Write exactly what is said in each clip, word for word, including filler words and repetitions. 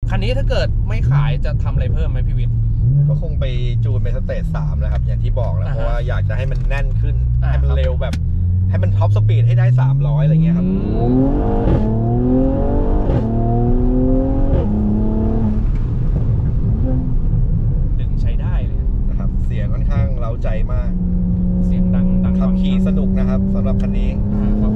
คันนี้ถ้าเกิดไม่ขายจะทำอะไรเพิ่มไหมพี่วิทย์ก็คงไปจูนเป็นสเตจสามแล้วครับอย่างที่บอกแล้วเพราะว่าอยากจะให้มันแน่นขึ้นให้มันเร็วแบบให้มันท็อปสปีดให้ได้สามร้อยอะไรเงี้ยครับดึงใช้ได้เลยนะครับเสียงค่อนข้างเร้าใจมากเสียงดังดังขับขี่สนุกนะครับสำหรับคันนี้ครับ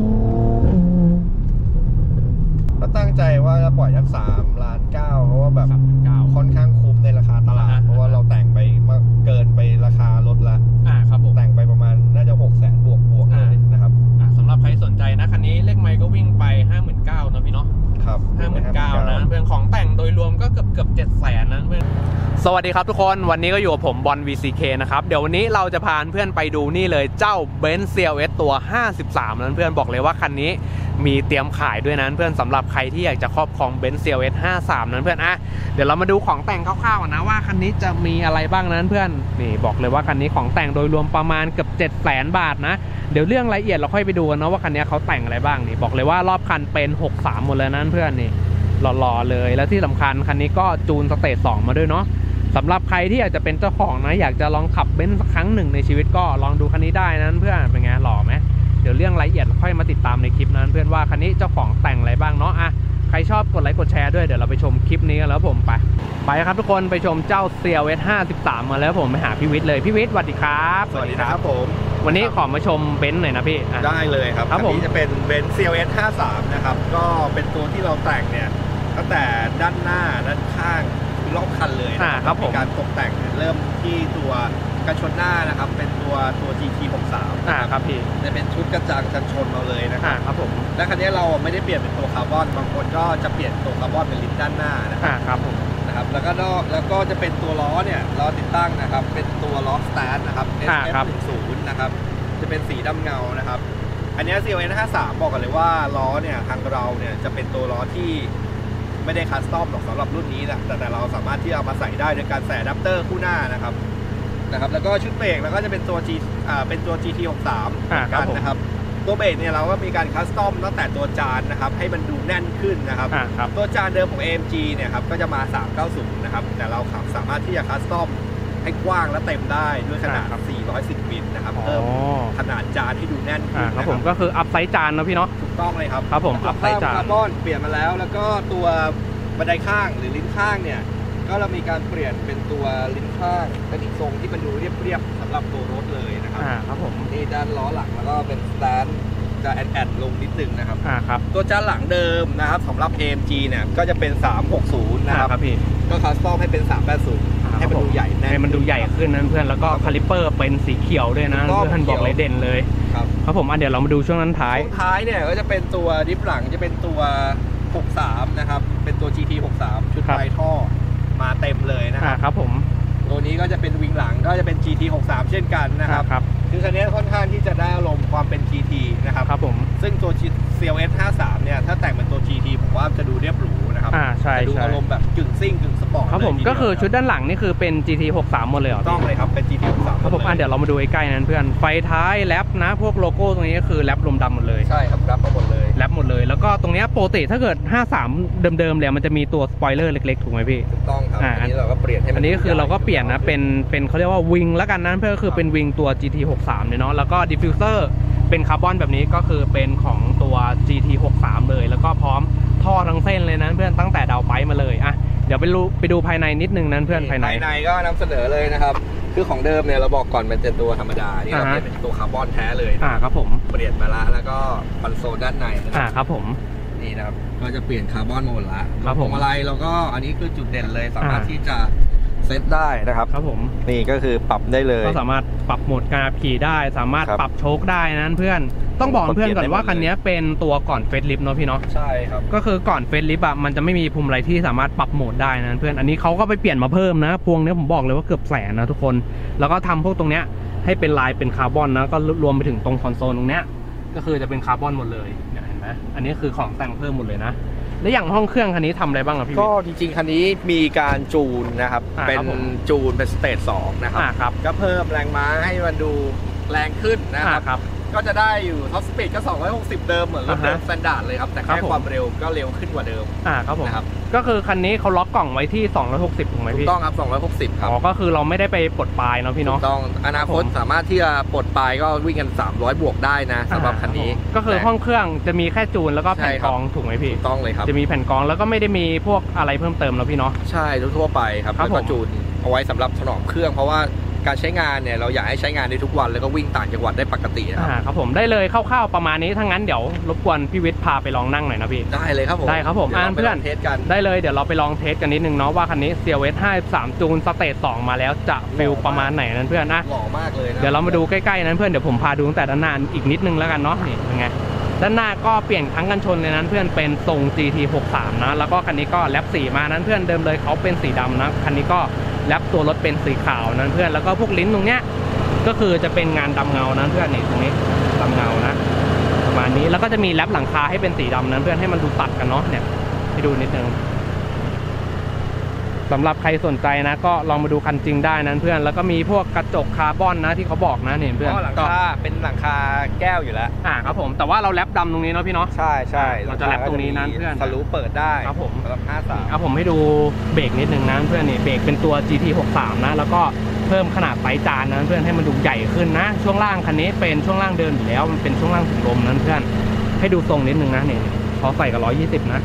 ก็ตั้งใจว่าจะปล่อยสักสามล้านเก้าเพราะว่าแบบค่อนข้างคุ้มในราคาตลาดเพราะว่าเราแต่งไปมากเกินไปราคารถละอ่าครับผมแต่งไปประมาณน่าจะหกแสนบวกบวกเลยนะครับอ่าสำหรับใครสนใจนะคันนี้เลขไมล์ก็วิ่งไปห้าหมื่นเก้าเนาะพี่เนาะครับห้าหมื่นเก้านะเพื่อนของแต่งโดยรวมก็เกือบเกือบเจ็ดแสนนะเพื่อนสวัสดีครับทุกคนวันนี้ก็อยู่กับผมบอล วี ซี เค นะครับเดี๋ยววันนี้เราจะพาเพื่อนไปดูนี่เลยเจ้า Benz ซี แอล เอส ตัวห้าสิบสามนั้นเพื่อนบอกเลยว่าคันนี้มีเตรียมขายด้วยนั้นเพื่อนสำหรับใครที่อยากจะครอบครอง Benz ซี แอล เอส ห้าสิบสามนั้นเพื่อนอ่ะเดี๋ยวเรามาดูของแต่งคร่าวๆนะว่าคันนี้จะมีอะไรบ้างนั้นเพื่อนนี่บอกเลยว่าคันนี้ของแต่งโดยรวมประมาณเกือบเจ็ดแสนบาทนะเดี๋ยวเรื่องรายละเอียดเราค่อยไปดูกันนะว่าคันนี้เขาแต่งอะไรบ้างนี่บอกเลยว่ารอบคันเป็นหกสิบสามหมดเลยนั้นเพื่อนนี่หล่อๆเลยแล้วที่สำคัญคันนี้ก็จูนสเตจสองมาด้วยเนาะสำหรับใครที่อยากจะเป็นเจ้าของนะอยากจะลองขับเบนซ์สักครั้งหนึ่งในชีวิตก็ลองดูคันนี้ได้นั้นเพื่อนเป็นไงหล่อไหมเดี๋ยวเรื่องรายละเอียดค่อยมาติดตามในคลิปนั้นเพื่อนว่าคันนี้เจ้าของแต่งอะไรบ้างเนาะอ่ะใครชอบกดไลค์กดแชร์ด้วยเดี๋ยวเราไปชมคลิปนี้กันแล้วผมไปไปครับทุกคนไปชมเจ้า ซี แอล เอส ห้าสิบสามมาแล้วผมไปหาพี่วิทย์เลยพี่วิทย์สวัสดีครับสวัสดีครับผมวันนี้ขอมาชมเบนซ์หน่อยนะพี่ได้เลยครับคันนี้จะเป็นเบนซ์ ซี แอล เอส ห้าสิบสามนะครับก็เป็นตัวที่เราแต่งเนี่ยตั้งแต่ด้านหน้าด้านข้างรอบคันเลยนะครับมีการตกแต่งเริ่มที่ตัวกันชนหน้านะครับเป็นตัวตัว จี ที หกสิบสามอ่าครับพี่จะเป็นชุดกระจังกันชนเราเลยนะครับครับผมและคันนี้เราไม่ได้เปลี่ยนเป็นตัวคาร์บอนบางคนก็จะเปลี่ยนตัวคาร์บอนเป็นลิ้นด้านหน้านะครับครับผมนะครับแล้วก็แล้วก็จะเป็นตัวล้อเนี่ยล้อติดตั้งนะครับเป็นตัวล้อสแตนนะครับ เอส เอฟ หนึ่งสิบ นะครับจะเป็นสีดำเงานะครับอันนี้ ซี แอล เอส ห้าสิบสามบอกกันเลยว่าล้อเนี่ยทางเราเนี่ยจะเป็นตัวล้อที่ไม่ได้คัสตอมหรอกสำหรับรุ่นนี้นะแต่แต่เราสามารถที่เอามาใส่ได้โดยการใส่อะแดปเตอร์คู่หน้านะครับนะครับแล้วก็ชุดเบรกแล้วก็จะเป็นตัว G อ่าเป็นตัว จี ที หกสิบสามกันนะครับตัวเบรกเนี่ยเราก็มีการคัสตอมตั้งแต่ตัวจานนะครับให้มันดูแน่นขึ้นนะครับตัวจานเดิมของ เอ เอ็ม จี เนี่ยครับก็จะมาสามเก้าศูนย์นะครับแต่เราขับสามารถที่จะคัสตอมให้กว้างและเต็มได้ด้วยขนาดสี่ร้อยสิบมิลนะครับเพิ่มขนาดจานให้ดูแน่นขึ้นครับผมก็คืออัพไซส์จานนะพี่เนาะถูกต้องเลยครับครับผมอัพไซส์จานคาร์บอนเปลี่ยนมาแล้วแล้วก็ตัวบันไดข้างหรือลิ้นข้างเนี่ยก็เรามีการเปลี่ยนเป็นตัวลิ้นข้างเป็นอีกทรงที่มันดูเรียบๆสำหรับตัวรถเลยนะครับครับผมนี่ด้านล้อหลังแล้วก็เป็นสแตนจะแอนแอนลงนิดนึงนะครับครับตัวจานหลังเดิมนะครับสำหรับ เอ เอ็ม จี เนี่ยก็จะเป็นสามหกศูนย์นะครับครับพี่ก็คัสตอมให้เป็นสามแปดศูนย์ให้มันดูใหญ่แน่ให้มันดูใหญ่ขึ้นนั้นเพื่อนแล้วก็คาลิปเปอร์เป็นสีเขียวด้วยนะเพื่อนบอกเลยเด่นเลยครับครับผมอ่ะเดี๋ยวเรามาดูช่วงนั้นท้ายช่วงท้ายเนี่ยก็จะเป็นตัวดิฟหลังจะเป็นตัวหกสิบสามนะครับเป็นตัว จี ที หกสิบสามชุดไฟท่อมาเต็มเลยนะครับครับผมตัวนี้ก็จะเป็นวิงหลังก็จะเป็น จี ที หกสิบสาม เช่นกันนะครับคือคันนี้ค่อนข้างที่จะได้อารมณ์ความเป็น จี ที นะครับครับผมซึ่งตัว ซี แอล เอส ห้าสิบสามเนี่ยถ้าแต่งเป็นตัว จี ที ผมว่าจะดูเรียบหรูนะครับอ่าใช่จะดูอารมณ์แบบกึ่งซิ่งกึ่งสปอร์ตครับผมก็คือชุดด้านหลังนี่คือเป็น จี ที หกสิบสามหมดเลยเหรอต้องเลยครับเป็น จี ที หกสิบสามครับผมอ่ะเดี๋ยวเรามาดูใกล้ๆนั้นเพื่อนไฟท้ายแรปนะพวกโลโก้ตรงนี้ก็คือแรปลมดำหมดเลยใช่ครับแรปหมดเลยแรปหมดเลยแล้วก็ตรงนี้ปกติถ้าเกิดห้าสิบสามเดิมๆเลยมันจะมีตัวสปอยเลอร์เล็กๆถูกไหมพี่ถูกต้องครับอันนี้เราก็เปลี่ยนให้อันนี้ก็คือเราก็เปลี่ยนนะเป็นเป็นเขาเรียกว่าวิงแล้วกันนั้นเพื่อคือเป็นวิงตัว จี ที หกสิบสามเนี่ยเนาะแล้วก็ดิฟฟิวเซอร์เป็นคาร์บอนแบบนี้ก็คือเป็นของตัว จี ที หกสิบสามเลยแล้วก็พร้อมท่อทั้งเส้นเลยนั้นเพื่อนตั้งแต่ดาวไปมาเลยอ่ะเดี๋ยวไปดูไปดูภายในนิดนึงนั้นเพื่อนภายในภายในก็นำเสนอเลยนะครับคือของเดิมเนี่ยเราบอกก่อนเป็นตัวธรรมดานี่เราเป็นตัวคาร์บอนแท้เลยอ่าครับผมเปลี่ยนมาละแล้วก็คอนโซลด้านในอ่าครับผมนี่นะครับก็จะเปลี่ยนคาร์บอนหมดละครับผมอะไรเราก็อันนี้คือจุดเด่นเลยสามารถที่จะเซตได้นะครับครับผมนี่ก็คือปรับได้เลยก็สามารถปรับโหมดการขี่ได้สามารถปรับโชคได้นั้นเพื่อนต้องบอกเพื่อนก่อนว่าคันนี้เป็นตัวก่อนเฟซลิฟต์เนาะพี่เนาะใช่ครับก็คือก่อนเฟซลิฟต์อ่ะมันจะไม่มีพวงมาลัยที่สามารถปรับโหมดได้นะเพื่อนอันนี้เขาก็ไปเปลี่ยนมาเพิ่มนะพวงนี้ผมบอกเลยว่าเกือบแสนนะทุกคนแล้วก็ทำพวกตรงเนี้ยให้เป็นลายเป็นคาร์บอนนะก็รวมไปถึงตรงคอนโซลตรงเนี้ยก็คือจะเป็นคาร์บอนหมดเลยเนี่ยเห็นไหมอันนี้คือของแต่งเพิ่มหมดเลยนะแล้วอย่างห้องเครื่องคันนี้ทำอะไรบ้างครับพี่ก็จริงๆคันนี้มีการจูนนะครับเป็นจูนเป็นสเตจสองนะครับก็เพิ่มแรงม้าให้มันดูแรงขึ้นนะครับก็จะได้อยู่ท็อปสปีดก็สองร้อยหกสิบเดิมเหมือนรถเดิมสแตนดาร์ดเลยครับแต่แค่ความเร็วก็เร็วขึ้นกว่าเดิมอ่าครับผมนะครับก็คือคันนี้เขาล็อกกล่องไว้ที่สองร้อยหกสิบถูกไหมพี่ถูกต้องครับสองร้อยหกสิบครับอ๋อก็คือเราไม่ได้ไปปลดปลายเนาะพี่เนาะถูกต้องอนาคตสามารถที่จะปลดปลายก็วิ่งกันสามร้อยบวกได้นะสำหรับคันนี้ก็คือห้องเครื่องจะมีแค่จูนแล้วก็แผ่นกรองถูกไหมพี่ถูกต้องเลยครับจะมีแผ่นกรองแล้วก็ไม่ได้มีพวกอะไรเพิ่มเติมแล้วพี่เนาะใช่ทั่วไปครับแล้วก็จูนเอาไว้สำหรับถนอมเครื่องเพราะว่าการใช้งานเนี่ยเราอยากให้ใช้งานได้ทุกวันแล้วก็วิ่งต่างจังหวัดได้ปกตินะครับครับผมได้เลยคร่าวๆประมาณนี้ถ้างั้นเดี๋ยวรบกวนพี่วิทย์พาไปลองนั่งหน่อยนะพี่ได้เลยครับผมได้ครับผมอ่านเพื่อนเทสกันได้เลยเดี๋ยวเราไปลองเทสกันนิดนึงเนาะว่าคันนี้ ซี แอล เอส ห้าสิบสามจูนสเตจสองมาแล้วจะฟิลประมาณไหนนั้นเพื่อนนะหล่อมากเลยนะเดี๋ยวเรามาดูใกล้ๆนั้นเพื่อนเดี๋ยวผมพาดูตั้งแต่ด้านหน้าอีกนิดนึงแล้วกันเนาะนี่เป็นไงด้านหน้าก็เปลี่ยนครั้งกันชนในนั้นเพื่อนเป็นทรง จี ที หกสิบสามนะแล้วก็คันนี้ก็แรปสีมานั้นเพื่อนเดิมเลยเขาเป็นสีดำนะคันนี้ก็แรปตัวรถเป็นสีขาวนั้นเพื่อนแล้วก็พวกลิ้นตรงเนี้ยก็คือจะเป็นงานดำเงานั้นเพื่อนนี่ตรงนี้ดำเงานะประมาณนี้แล้วก็จะมีแรปหลังคาให้เป็นสีดำนั้นเพื่อนให้มันดูตัดกันเนาะเนี่ยให้ดูนิดนึงสำหรับใครสนใจนะก็ลองมาดูคันจริงได้นั้นเพื่อนแล้วก็มีพวกกระจกคาร์บอนนะที่เขาบอกนะเนี่ยเพื่อนหลังคาเป็นหลังคาแก้วอยู่แล้วอ่าครับผมแต่ว่าเราแรปดำตรงนี้เนาะพี่เนาะใช่ใช่เราจะแรปตรงนี้นั้นเพื่อนทะลุเปิดได้ครับผมสำหรับห้าสามครับผมให้ดูเบรกนิดนึงนะเพื่อนนี่เบรกเป็นตัว จี ที หกสิบสามนะแล้วก็เพิ่มขนาดไฟจานนั้นเพื่อนให้มันดูใหญ่ขึ้นนะช่วงล่างคันนี้เป็นช่วงล่างเดินอยู่แล้วมันเป็นช่วงล่างถุงลมนั้นเพื่อนให้ดูทรงนิดนึงนะเนี่ยพอใส่กับร้อยยี่สิบนะ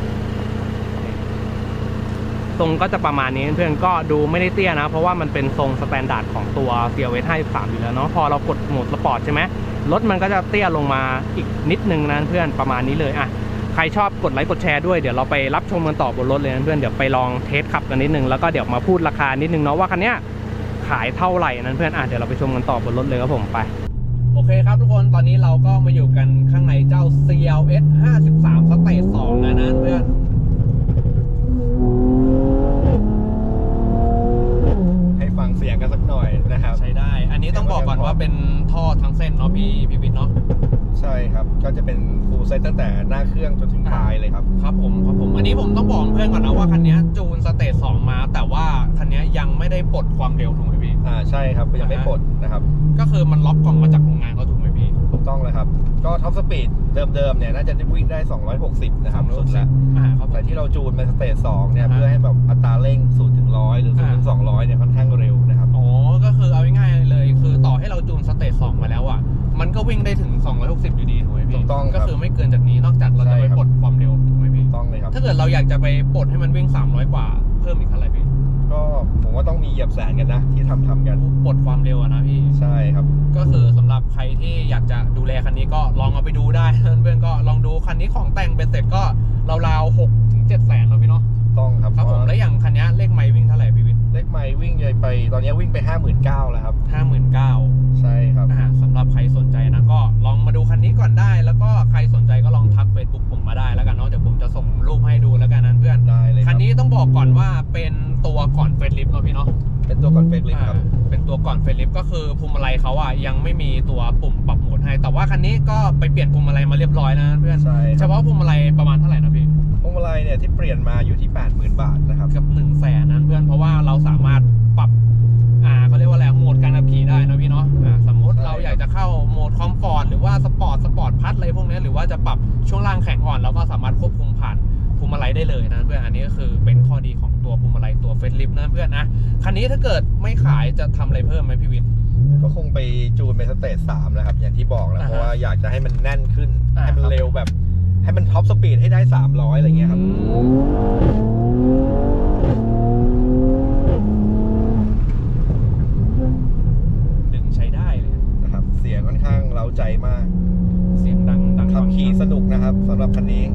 ทรงก็จะประมาณนี้เพื่อนก็ดูไม่ได้เตี้ยนะเพราะว่ามันเป็นทรงสแตนดาร์ดของตัว ซี แอล เอส ห้าสิบสามอยู่แล้วเนาะพอเรากดโหมดสปอร์ตใช่ไหมรถมันก็จะเตี้ยลงมาอีกนิดนึงนะเพื่อนประมาณนี้เลยอ่ะใครชอบกดไลค์กดแชร์ด้วยเดี๋ยวเราไปรับชมกันต่อบนรถเลยนะเพื่อนเดี๋ยวไปลองเทสขับกันนิดนึงแล้วก็เดี๋ยวมาพูดราคานิดนึงเนาะว่าคันนี้ขายเท่าไหร่นั้นเพื่อนอ่ะเดี๋ยวเราไปชมกันต่อบนรถเลยครับผมไปโอเคครับทุกคนตอนนี้เราก็มาอยู่กันข้างในเจ้า ซี แอล เอส ห้าสิบสามสเตจสองนะนะเพื่อนฟังเสียงกันสักหน่อยนะครับใช้ได้อันนี้ต้องบอกก่อนว่าเป็นท่อทั้งเส้นเนาะพี่พี่วิทย์เนาะใช่ครับก็จะเป็นฟูลเซตตั้งแต่หน้าเครื่องจนถึงปลายเลยครับครับผมครับผมอันนี้ผมต้องบอกเพื่อนก่อนนะว่าคันนี้จูนสเตจสองมาแต่ว่าคันนี้ยังไม่ได้ปลดความเร็วถูกไหมพี่อ่าใช่ครับยังไม่ปลดนะครับก็คือมันล็อกกล่องมาจากโรงงานเขาถูกไหมพี่ถูกต้องเลยครับก็ท็อปสปีดเดิมๆเนี่ยน่าจะวิ่งได้สองร้อยหกสิบนะครับสุดแล้วแต่ที่เราจูนเป็นสเตจสองเนี่ยเพื่อให้แบบอัตราเร่งศูนย์ถึงร้อยหรือศูนย์ถึงสองร้อยเนี่ยค่อนข้างเร็วนะครับอ๋อก็คือเอาง่ายๆเลยคือต่อให้เราจูนสเตจสองมาแล้วอ่ะมันก็วิ่งได้ถึงสองร้อยหกสิบอยู่ดีถูกไหมพี่ถูกต้องก็คือไม่เกินจากนี้นอกจากเราจะไปปลดความเร็วถูกไหมพี่ถูกต้องเลยครับถ้าเกิดเราอยากจะไปปลดให้มันวิ่งสามร้อยกว่าเพิ่มอีกเท่าไหร่พี่ก็ผมว่าต้องมีเหยียบแสนกันนะที่ทำทำกันปลดความเร็วนะพี่ใช่ครับก็คือสำหรับใครที่อยากจะดูแลคันนี้ก็ลองเอาไปดูได้เพื่อนๆก็ลองดูคันนี้ของแต่งเป็นเสร็จก็ราวๆหกถึงเจ็ดแสนเนาะพี่เนาะต้องครับครับผมแล้วอย่างคันนี้เลขไมล์วิ่งเท่าไหร่พี่วิทย์เลขไมล์วิ่งใหญ่ไปตอนนี้วิ่งไปห้าหมื่นเก้าแล้วครับห้าหมื่นเก้าใช่ครับสำหรับใครสนใจนะก็ลองมาดูคันนี้ก่อนได้แล้วก็ใครสนใจก็ลองทัก Facebook ผมมาได้แล้วกันเนาะเดี๋ยวผมจะส่งรูปให้ดูแล้วกันนั้นเพื่อนได้เลยคันนี้ต้องบอกก่อนว่าเป็นตัวก่อนเฟซลิฟต์เนาะพี่เนาะเป็นตัวก่อนเฟซลิฟต์ครับเป็นตัวก่อนเฟซลิฟต์ก็คือพวงมาลัยเขาอ่ะยังไม่มีตัวปุ่มปรับโหมดให้แต่ว่าคันนี้ก็ไปเปลี่ยนพวงมาลัยมาเรียบร้อยนะเพื่อนเฉพาะพวงมาลัยประมาณเท่าไหร่นะพี่พวงมาลัยเนี่ยที่เปลี่ยนมาอยู่ที่ แปดหมื่น บาทนะครับเกือบหนึ่งแสนนะเพื่อนเพราะว่าเราสามารถปรับอ่าเขาเรียกว่าอะไรโหมดการขับขี่ได้นะพี่เนาะอ่าสมมติเราอยากจะเข้าโหมดคอมฟอร์ตหรือว่าสปอร์ตสปอร์ตพัดอะไรพวกนี้หรือว่าจะปรับช่วงล่างแข็งอ่อนเราก็สามารถควบคุมผ่านพวงมาลัยได้เลยนะเพื่อนอันนี้ก็คือเป็นข้อดีของตัวพวงมาลัยตัวเฟซลิฟต์นะเพื่อนนะคันนี้ถ้าเกิดไม่ขายจะทำอะไรเพิ่มไหมพี่วิทย์ก็คงไปจูนเป็นสเตจสามนะครับอย่างที่บอกแล้วเพราะว่าอยากจะให้มันแน่นขึ้นให้มันเร็วแบบให้มันท็อปสปีดให้ได้สามร้อยอะไรเงี้ยครับดึงใช้ได้เลยนะครับเสียงค่อนข้างเร้าใจมากเสียงดังดังขับขี่สนุกนะครับสำหรับคันนี้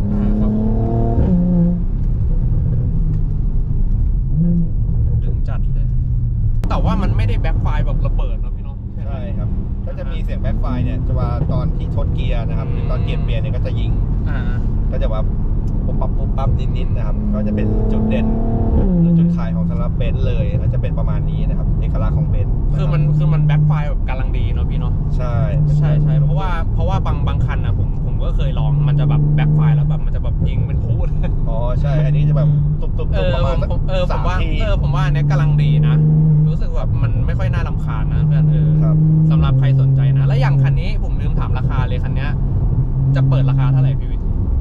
ดึงจัดเลยแต่ว่ามันไม่ได้แบ็คไฟแบบระเบิดนะพี่น้องใช่ครับก็จะมีเสียงแบ็คไฟเนี่ยจะว่าตอนที่ทดเกียร์นะครับหรือตอนเกียร์เปลี่ยนเนี่ยก็จะยิงก็จะว่าปุ๊บปั๊บปุ๊บปั๊บนิดๆนะครับก็จะเป็นจุดเด่นหรือจุดขายของสำหรับเบนซ์เลยก็จะเป็นประมาณนี้นะครับเอกลักษณ์ของเบนซ์คือมันคือมันแบ็คไฟแบบกำลังดีเนาะพี่เนาะใช่ใช่ใช่เพราะว่าเพราะว่าบางบางคันนะผมผมก็เคยลองมันจะแบบแบ็คไฟแล้วแบบมันจะแบบยิงเป็นพูดอ๋อใช่อันนี้จะแบบตุ๊บตุ๊บตุ๊บประมาณเออผมว่าเออผมว่าอันนี้กำลังดีนะรู้สึกแบบมันไม่ค่อยน่ารำคาญนะเพื่อนเออสำหรับใครสนใจนะแล้วอย่างคันนี้ผมลืมถามราคาเลยคันนี้จะเปิดราคาเท่าไหร่พี่วิทย์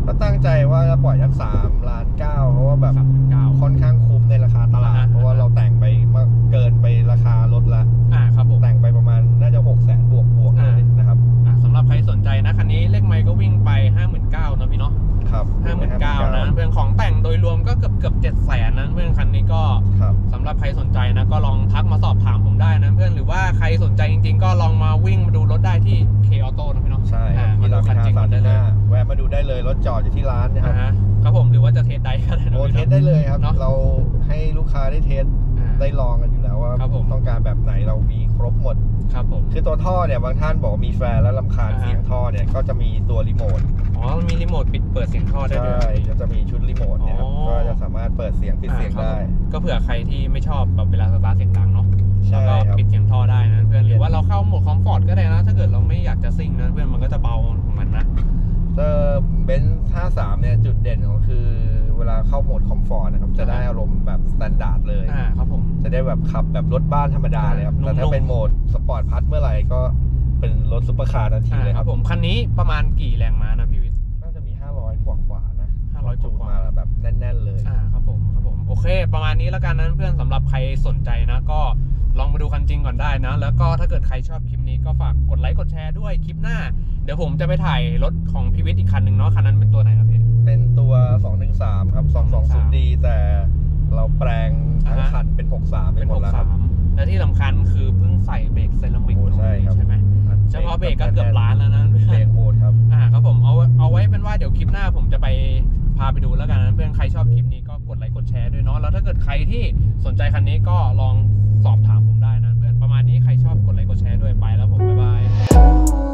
ก็ตั้งใจว่าจะปล่อยสักสามล้านเก้าเพราะว่าแบบค่อนข้างคุ้มในราคาตลาดเพราะว่าเราแต่งไปเกินไปราคารถละอ่าครับผมแต่งไปประมาณน่าจะหกแสนบวกบวกเลยนะครับอ่าสำหรับใครสนใจนะคันนี้เลขไมล์ก็วิ่งไปห้าหมื่นเก้านะพี่เนาะครับห้าหมื่นเก้านะเพื่อนของแต่งโดยรวมก็เกือบเกือบเจ็ดแสนนะเพื่อนคันนี้ก็สำหรับใครสนใจนะก็ลองทักมาสอบถามผมได้นะเพื่อนหรือว่าใครสนใจจริงๆก็ลองมาวิ่งมาดูรถได้ที่ K Auto นะพี่เนาะใช่มาดูคันจริงได้เลยแวะมาดูได้เลยรถจอดอยู่ที่ร้านนะครับครับผมหรือว่าจะเทสได้ก็ได้นะโอ้เทสได้เลยครับเราให้ลูกค้าได้เทสได้ลองกันอยู่แล้วว่าต้องการแบบไหนเรามีครบหมดครับผมคือตัวท่อเนี่ยบางท่านบอกมีแฟนแล้วรำคาญเสียงท่อเนี่ยก็จะมีตัวรีโมทอ๋อมีรีโมทปิดเปิดเสียงท่อได้ด้วยใช่ก็จะมีชุดรีโมทเนี่ยครับก็จะสามารถเปิดเสียงปิดเสียงได้ก็เผื่อใครที่ไม่ชอบแบบเวลาสตาร์ทเสียงดังเนาะแล้วก็ปิดเสียงท่อได้นะเพื่อนหรือว่าเราเข้าโหมดคอมฟอร์ตก็ได้นะถ้าเกิดเราไม่อยากจะซิ่งนะเพื่อนมันก็จะเบาของมันนะเจอเบนซ์ห้าสามเนี่ยจุดเด่นของคือเวลาเข้าโหมดคอมฟอร์ตนะครับจะได้อารมณ์แบบสแตนดาร์ดเลยอ่าครับผมจะได้แบบขับแบบรถบ้านธรรมดาเลยครับแต่ถ้าเป็นโหมดสปอร์ตพัทเมื่อไหร่ก็เป็นรถซุปเปอร์คาร์ทันทีเลยครับผมคันนี้ประมาณกี่แรงม้านะพี่วิทย์น่าจะมีห้าร้อยกว่าๆนะห้าร้อยกว่าๆแบบแน่นๆเลยอ่าครับผมครับผมโอเคประมาณนี้แล้วกันนั้นเพื่อนสำหรับใครสนใจนะก็ลองมาดูคันจริงก่อนได้นะแล้วก็ถ้าเกิดใครชอบคลิปนี้ก็ฝากกดไลค์กดแชร์ด้วยคลิปหน้าเดี๋ยวผมจะไปถ่ายรถของพี่วิทย์อีกคันหนึ่งเนาะคันนั้นเป็นตัวไหนครับพี่เป็นตัวสองหนึ่งสามครับสองสองศูนย์ ดี แต่เราแปลงทั้งคันเป็นหกสามเป็นหกสามและที่สำคัญคือเพิ่งใส่เบรกเซรามิกใช่ใช่ไหมเฉพาะเบรกก็เกือบล้านแล้วนะเบรกโหดครับอ่าครับผมเอาเอาไว้เป็นว่าเดี๋ยวคลิปหน้าผมจะไปพาไปดูแล้วกันนะเพื่อนใครชอบคลิปนี้ก็กดไลค์กดแชร์ด้วยเนาะแล้วถ้าเกิดใครที่สนใจคันนี้ก็ลองสอบถามผมได้นะเพื่อนประมาณนี้ใครชอบกดไลค์กดแชร์ด้วยไปแล้วผมบ๊ายบาย